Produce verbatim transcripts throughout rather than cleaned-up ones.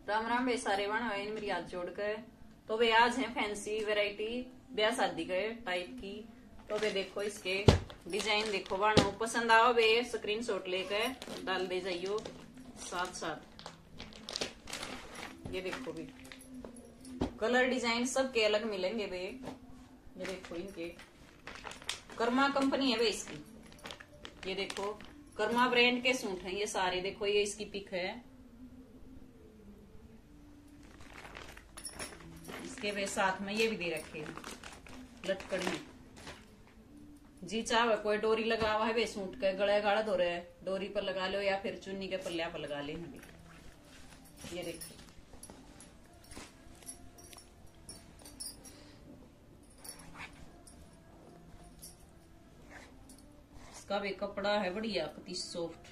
राम राम बे सारे वन है मेरी याद जोड़ कर। तो वे आज है फैंसी वैरायटी ब्याह शादी के टाइप की। तो वे देखो इसके डिजाइन देखो बानो पसंद आओ वे स्क्रीन शॉट लेकर डाल दे जाइयो साथ साथ। ये देखो भी कलर डिजाइन सबके अलग मिलेंगे वे। ये देखो इनके कर्मा कंपनी है वे इसकी। ये देखो कर्मा ब्रांड के सूट हैं ये सारे। देखो ये इसकी पिक है। इसके वे साथ में ये भी दे रखे हैं लटकड़ी। जी चाहे कोई डोरी लगा हुआ है वे सूट के गले गाढ़ा हो रहा है डोरी पर लगा लो या फिर चुन्नी के पल्लिया पर लगा ले। ये देखो इसका भी कपड़ा है बढ़िया कति सॉफ्ट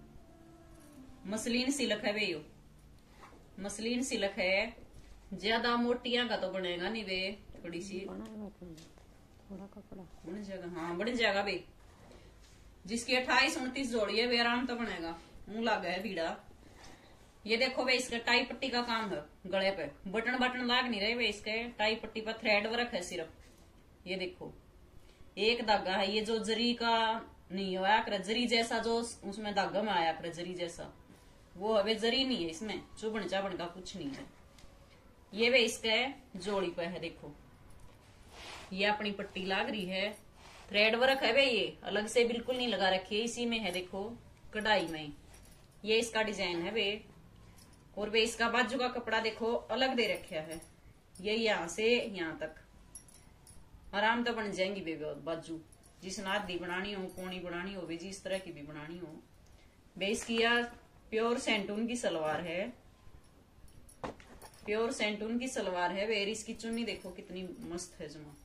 मसलिन सिल्क है वे। यो मसलिन सिल्क है ज्यादा मोटिया का तो बनेगा नहीं वे थोड़ी सी थोड़ा कपड़ा बन जाएगा। हाँ बन जाएगा वे। जिसकी अट्ठाईस उनतीस जोड़ी है वे आराम तो बनेगा। मुंह लगा है भीड़ा। ये देखो वे इसके टाई पट्टी का काम है गले पे बटन बटन लाग नहीं रहे वे इसके टाई पट्टी पर थ्रेड वर्क है सिर्फ। ये देखो एक धागा है ये जो जरी का नहीं होया कर जरी जैसा जो उसमें धागा में आया कर जरी जैसा वो अभी जरी नहीं है इसमें चुभन चाबन का कुछ नहीं है। ये वे इसके जोड़ी पे है देखो ये अपनी पट्टी लाग रही है थ्रेड वर्क है वे। ये अलग से बिल्कुल नहीं लगा रखी है इसी में है देखो कढ़ाई में। ये इसका डिजाइन है वे। और वे इसका बाजू का कपड़ा देखो अलग दे रखा है। ये यहाँ से यहाँ तक आराम तो बन जाएंगी वे बाजू जिस नादी बनानी हो पोनी बनानी हो वे जिस तरह की भी बनानी हो। वे इसकी यार प्योर सेंटून की सलवार है। प्योर सेंटून की सलवार है वे। इसकी चुन्नी देखो कितनी मस्त है जमा।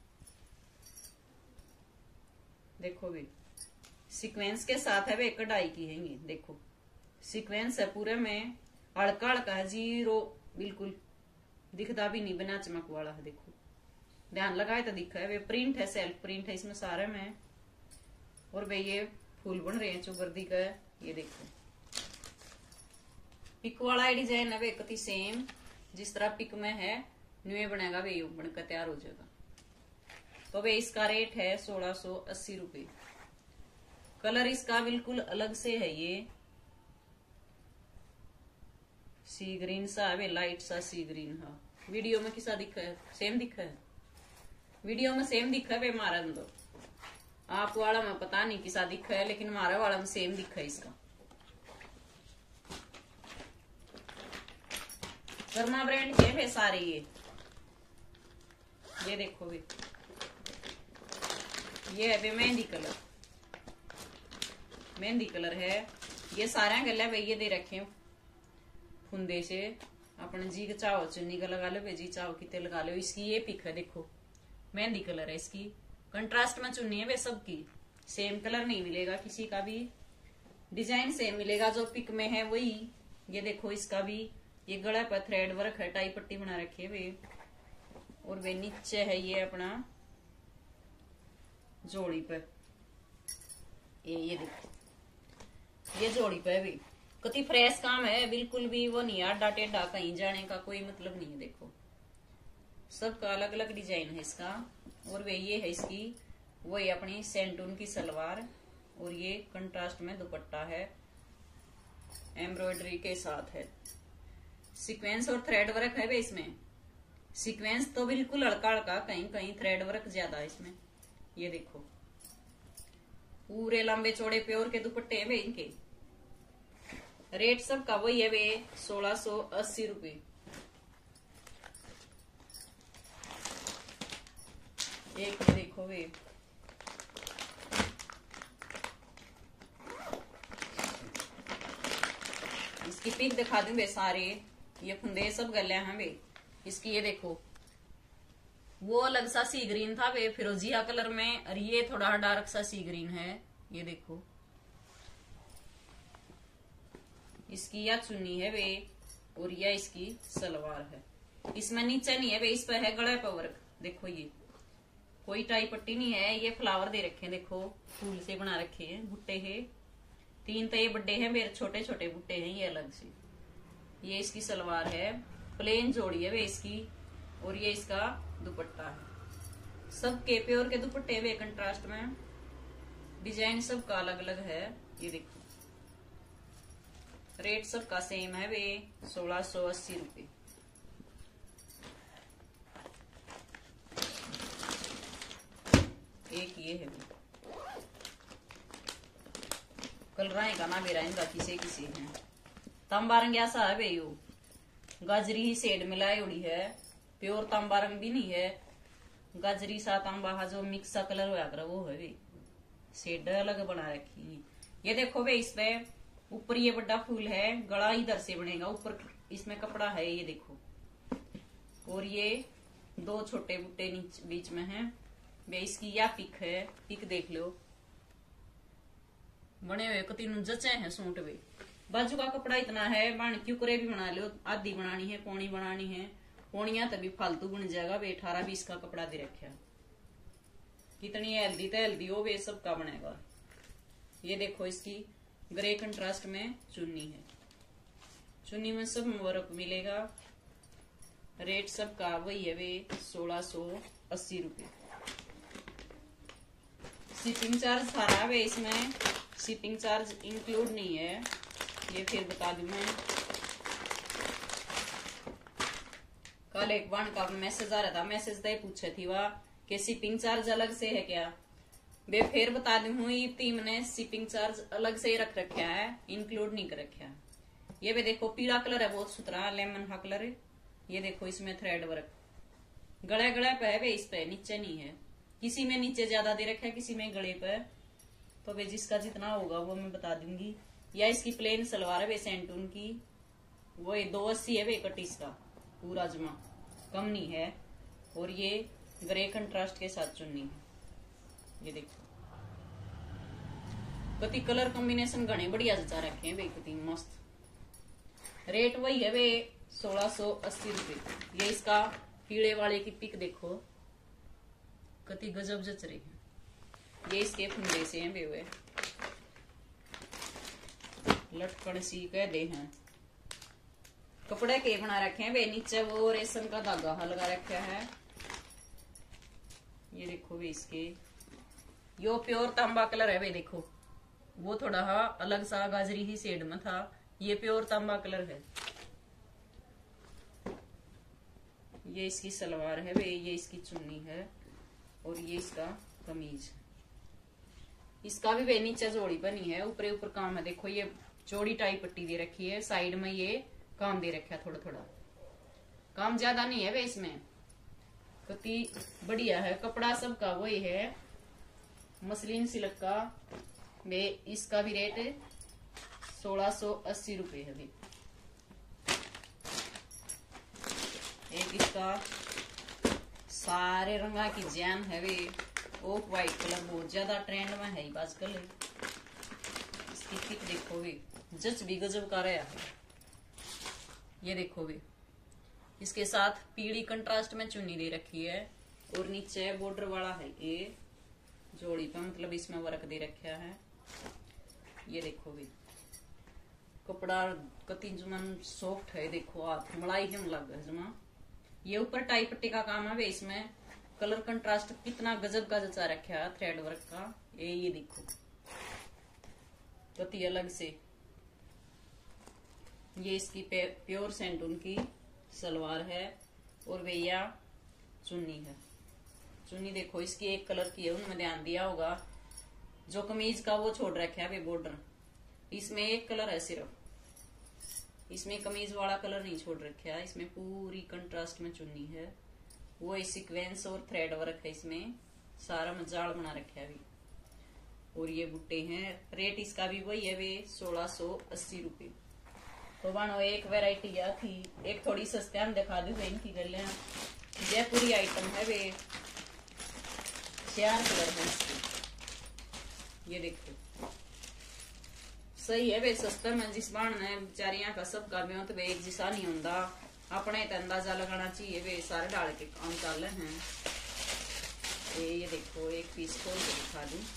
देखो भी सीक्वेंस के साथ है वे कढ़ाई की है। ये देखो सीक्वेंस है पूरे में हड़का हड़का है जीरो बिल्कुल दिखता भी नहीं बिना चमक वाला है। देखो ध्यान लगाए तो दिखा है वे प्रिंट है सेल्फ प्रिंट है इसमें सारे में। और वे ये फूल बन रहे हैं चुबर्दी का। ये देखो पिक वाला डिजाइन है वे कति सेम जिस तरह पिक में है न्यू बनेगा वे बनकर तैयार हो जाएगा। तो वे इसका रेट है सोलह सौ अस्सी रुपये। कलर इसका बिल्कुल अलग से है। ये सी ग्रीन सा है वे लाइट सा सी ग्रीन। हाँ वीडियो में किसा दिखा है सेम दिखा है वीडियो में सेम दिखा है वे मारा दो आप वाला में पता नहीं किसा दिखा है लेकिन हमारा वाला में सेम दिखा है इसका। कर्मा ब्रांड के है सारे ये। ये देखो भी ये है मेहंदी कलर मेहंदी कलर है। ये सारे गले वे ये दे रखे फुंदे से अपने जी का चाहो चुन्नी का लगा लो वे जी चाहो कितने लगा लो। इसकी ये पिक है देखो मेहंदी कलर है इसकी कंट्रास्ट में चुन्नी है वे सबकी सेम कलर नहीं मिलेगा किसी का भी डिजाइन सेम मिलेगा जो पिक में है वही। ये देखो इसका भी ये गला पर थ्रेड वर्क है टाई पट्टी बना रखी है वे। और वे नीचे है ये अपना जोड़ी पर ये ये देखो ये जोड़ी पे भी कति फ्रेश काम है बिल्कुल भी वो नहीं आडा टेढ़ा कहीं जाने का कोई मतलब नहीं है। देखो सबका अलग अलग डिजाइन है इसका। और वे ये है इसकी वही अपनी सेंटून की सलवार और ये कंट्रास्ट में दुपट्टा है एम्ब्रॉयडरी के साथ है। सीक्वेंस और थ्रेड वर्क है वे इसमें। सीक्वेंस तो बिल्कुल हल्का हल्का कहीं कहीं थ्रेड वर्क ज्यादा है इसमें। ये देखो पूरे लंबे चौड़े प्योर के दुपट्टे हैं वे इनके। रेट सबका वही है वे सोलह सौ अस्सी रुपये। एक देखो वे इसकी पिक दिखा दूं वे सारे। ये फुंदे सब गले हैं वे इसकी। ये देखो वो अलग सा सी ग्रीन था वे फिरोजिया कलर में और ये थोड़ा डार्क सा सी ग्रीन है। ये देखो इसकी या चुन्नी है वे और यह इसकी सलवार है। इसमें नीचे नहीं है वे इस पर है गला पर वर्क। देखो ये कोई टाई पट्टी नहीं है। ये फ्लावर दे रखे हैं देखो फूल से बना रखे हैं भुट्टे है तीन तो ये बड़े हैं मेरे छोटे छोटे भुट्टे हैं ये अलग से। ये इसकी सलवार है, प्लेन जोड़ी है वे इसकी, और ये इसका दुपट्टा है। सब के प्योर के दुपट्टे वे कंट्रास्ट में, डिजाइन सबका अलग अलग है। ये देखो रेट सबका सेम है वे सोलह सौ अस्सी रुपये। एक ये है कलराए का ना बेरा इनका किसे किसे है। तांबा रंग ऐसा है बे यो, गाजरी ही शेड मिलाई उड़ी है, प्योर तांबा रंग भी नहीं है, गाजरी सा तांबा जो मिक्स सा कलर होया कर वो है बे, शेड अलग बना रखी। ये देखो बे इसपे ऊपर ये बड़ा फूल है, गला इधर से बनेगा, ऊपर इसमें कपड़ा है ये देखो, और ये दो छोटे बुट्टे बीच में है वे इसकी। या पिक है, पिक देख लो, बने हुए तीनों जचे हैं सूट वे। बाजू का कपड़ा इतना है, बन क्यों करे भी बना लो, आधी बनानी है, पौनी बनानी है, पौनिया तभी फालतू बन जाएगा वे। अठारह बीस का कपड़ा दे रखा, कितनी हेल्दी तो हेल्दी हो वे सबका बनेगा। ये देखो इसकी ग्रे कंट्रास्ट में चुन्नी है, चुन्नी में सब वर्क मिलेगा। रेट सबका वही है वे सोलह सौ अस्सी रुपये। शिपिंग चार्ज सारा है वे इसमें, शिपिंग चार्ज इंक्लूड नहीं है, ये फिर बता दूं मैं। कल एक बार का मैसेज आ रहा था, मैसेज तो पूछे थी वह कि शिपिंग चार्ज अलग से है क्या, वे फिर बता दी हूँ। ये टीम ने शिपिंग चार्ज अलग से ही रख रखा है, इंक्लूड नहीं कर रखा। ये भी देखो पीला कलर है, बहुत सुथरा लेमन हा कलर है। ये देखो इसमें थ्रेड वर्क गले गले पे है वे, इस पे नीचे नहीं है। किसी में नीचे ज्यादा दे रखा है, किसी में गले पे, तो वे जिसका जितना होगा वो मैं बता दूंगी। या इसकी प्लेन सलवार है वे सेंटून की, वो दो अस्सी है वे कटीस का पूरा जमा, कम नहीं है। और ये ग्रे कंट्रास्ट के साथ चुन्नी है। ये देखो कति कलर कॉम्बिनेशन घने बढ़िया जचा रखे हैं वे, कति मस्त। रेट वही है वे सोलह सौ अस्सी रुपये। ये इसका पीले वाले की पिक देखो, कति गजब जच रही है। ये इसके फुंडे से हैं वे, लटकन सी कह दे हैं। कपड़े के बना रखे हैं वे, नीचे वो रेशम का धागा लगा रखा है। ये देखो वे इसके, यो प्योर तांबा कलर है वे, देखो वो थोड़ा हा अलग सा गाजरी ही शेड में था, ये प्योर तांबा कलर है। ये इसकी सलवार है वे, ये इसकी चुन्नी है, और ये इसका कमीज। इसका भी वे नीचे जोड़ी बनी है, ऊपर ऊपर काम है। देखो ये चौड़ी टाइप पट्टी दे रखी है, साइड में ये काम दे रखा है, थोड़ा थोड़ा काम ज्यादा नहीं है वे इसमें, कति बढ़िया है। कपड़ा सबका वही है मसलिन सिल्क का वे। इसका भी रेट सोलह सौ अस्सी रुपये है भी। एक इसका सारे रंगा की जैम है वे, ऑफ वाइट कलर बहुत ज्यादा ट्रेंड में है आजकल। इसकी पिक देखो वे, जच भी गजब का रहा है। ये देखो वे, इसके साथ पीली कंट्रास्ट में चुन्नी दे रखी है, और नीचे बॉर्डर वाला है ये जोड़ी पे, मतलब इसमें वर्क दे रखा है। ये देखो वे कपड़ा कति जुमन सॉफ्ट है, देखो हाथ मलाई हिम लग है जुमा। ये ऊपर टाई पट्टी का काम है वे, इसमें कलर कंट्रास्ट कितना गजब का जचा रखा है थ्रेड वर्क का। ये ये देखो कति अलग से। ये इसकी प्योर सेंटून की सलवार है, और भैया चुन्नी है। चुन्नी देखो इसकी एक कलर की है, उनमें ध्यान दिया होगा। जो कमीज का वो छोड़ रखा है वे बॉर्डर, इसमें एक कलर है सिर्फ, इसमें कमीज वाला कलर नहीं छोड़ रखा है। इसमें पूरी कंट्रास्ट में चुन्नी है, वो सीक्वेंस और थ्रेड वर्क है, इसमें सारा मजाल बना रखा है भी। और ये बुट्टे हैं। रेट इसका भी वही है वे सोलह सौ अस्सी रुपये। तो बनो एक वेराइटी या थी, एक थोड़ी सस्ते हम दिखा दू इनकी गले। जयपुरी आइटम है वे, चार कलर है इसके। ये देखो सही है वे, सस्ते में जिस बाण ने बेचारियां का सब का भी तो वे एक जिसा नहीं होता, अपने तो अंदाजा लगाना चाहिए वे सारे डाल के काम चल रहे हैं। ये ये देखो एक पीस खोल के दिखा दूं।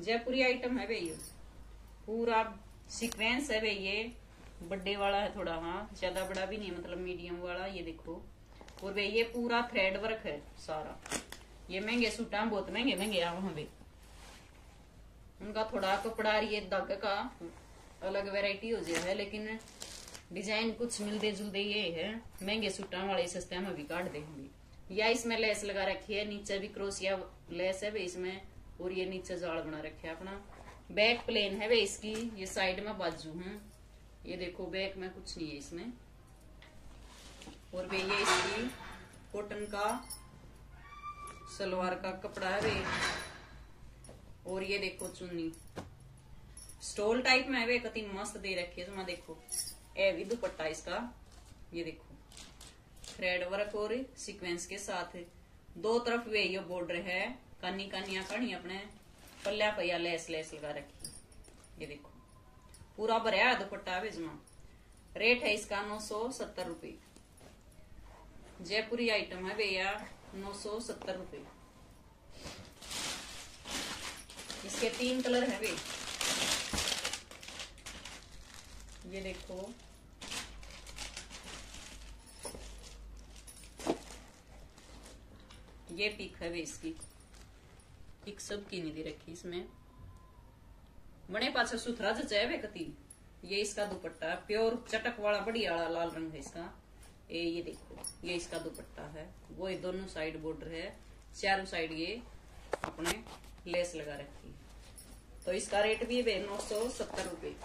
जयपुरी आइटम है भाई, ये पूरा सीक्वेंस है भाई। ये बर्थडे वाला है थोड़ा, हाँ ज्यादा बड़ा भी नहीं है, मतलब मीडियम वाला। ये देखो, और भाई ये पूरा थ्रेड वर्क है सारा। ये महंगे सूट बहुत महंगे महंगे आ वहां भी। उनका थोड़ा कपड़ा ये दाग का अलग वैरायटी हो जाए है, लेकिन डिजाइन कुछ मिलते जुलते ये है। महंगे सूटा वाले सस्ते में भी काट देंगे। या इसमें लेस लगा रखी है, नीचे भी क्रोसिया लेस है भाई इसमें, और ये नीचे जाल बना रखे है अपना। बैक प्लेन है भाई इसकी, ये साइड में बाजू है। ये देखो बैक में कुछ नहीं है इसमें। और भाई ये इसकी कॉटन का सलवार का कपड़ा है भाई। और ये देखो चुन्नी स्टोल टाइप में है वे, कति मस्त दे रखी है। तो देखो ए भी दुपट्टा इसका, ये देखो थ्रेड वर्क और सीक्वेंस के साथ दो तरफ वे ये बॉर्डर है। कानी कानिया कड़ी अपने पल्ला पैया लेस लेस लगा रखी। ये देखो पूरा भरया है दुपट्टा बेजमा। रेट है इसका नौ सौ सत्तर रुपये। जयपुरी आइटम है भैया, नौ सौ सत्तर रुपये। इसके तीन कलर है भैया, ये देखो ये पिक है इसकी। पिक सब की नहीं दे रखी इसमें, बड़े पाछा सुथरा जचाए वे कती। ये इसका दुपट्टा है, प्योर चटक वाला बढ़िया वाला लाल रंग है इसका। ये ये देखो ये इसका दुपट्टा है, वो ये दोनों साइड बॉर्डर है, चारों साइड ये अपने लेस लगा रखी है। तो इसका रेट भी है नौ सौ सत्तर रुपये।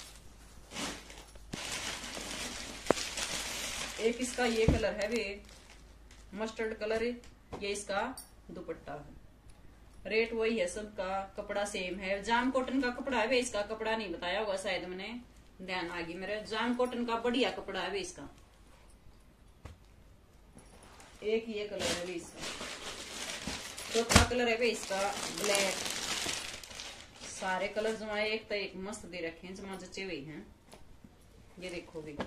एक इसका ये कलर है वे मस्टर्ड कलर, ये इसका दुपट्टा है। रेट वही है सबका, कपड़ा सेम है। जाम कॉटन का कपड़ा है वे इसका, कपड़ा नहीं बताया होगा शायद, मैंने ध्यान आ गई मेरे। जाम कॉटन का बढ़िया कपड़ा है वे इसका। एक ये कलर है वे इसका, चौथा कलर है वे इसका ब्लैक। सारे कलर जमा एक तो एक मस्त दे रखे हैं, जमा जचे हुए हैं। ये देखो भी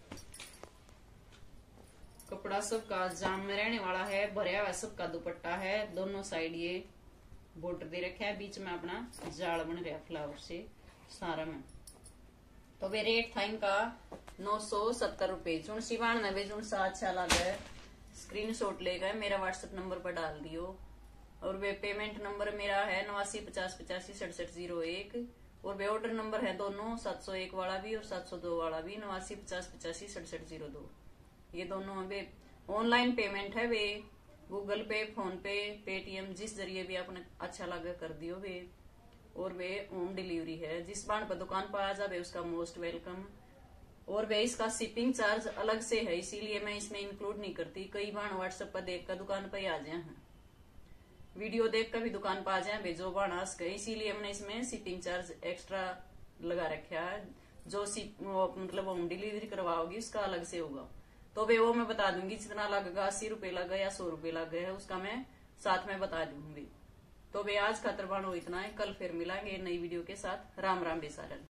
कपड़ा सबका जाम में रहने वाला है, भरया हुआ सबका दुपट्टा है। दोनों साइड ये बॉर्डर दे रखा है, बीच में अपना जाल बन रहा फ्लावर से सारा में। तो वे रेट था इनका नौ सौ सत्तर रुपये। जो सिवान में वे जो सा अच्छा लगा स्क्रीन शॉट लेकर मेरा व्हाट्सएप नंबर पर डाल दियो। और वे पेमेंट नंबर मेरा है नवासी पचास पचासी सड़सठ जीरो एक। और वे ऑर्डर नंबर है दोनों, सात सौ एक वाला भी और सात सौ दो वाला भी, नवासी पचास पचासी सड़सठ जीरो दो। ये दोनों वे ऑनलाइन पेमेंट है, वे Google Pay, PhonePe, Paytm, जिस जरिए भी आपने अच्छा लगे कर दियो वे। और वे होम डिलीवरी है। जिस बाण पर दुकान पर आ जाए उसका मोस्ट वेलकम। और वे इसका शिपिंग चार्ज अलग से है, इसीलिए मैं इसमें इंक्लूड नहीं करती। कई बार व्हाट्सएप पर देख कर दुकान पर आ जाए हैं, वीडियो देख कर भी दुकान पर आ जाए भेजो बाण आस गए, इसीलिए हमने इसमें शिपिंग चार्ज एक्स्ट्रा लगा रखा है। जो मतलब होम डिलीवरी करवाओगी उसका अलग से होगा। तो वे वो मैं बता दूंगी, जितना लगेगा, अस्सी रुपए लगा या सौ रुपए लग गए उसका मैं साथ में बता दूंगी। तो वे आज खातर बाण हो इतना है, कल फिर मिलेंगे नई वीडियो के साथ। राम राम बेसारन।